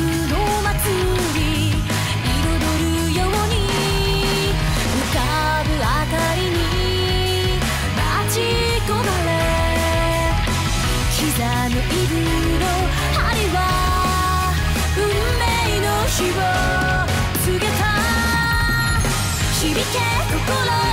の祭り彩るように浮かぶ明かりに待ち焦がれ刻むイブの針は運命の日を告げた響け心